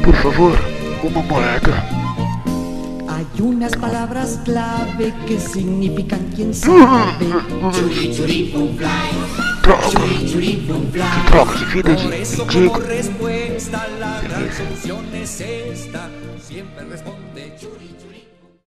Por favor, uma moeda. Hay unas palabras clave que significan quién sabe. Churi, churi, fun fly. Droga. Churi, churi, fun fly. Que droga, que vida de Por eso mendigo. como respuesta la gran solución es esta. Siempre responde churi, churi.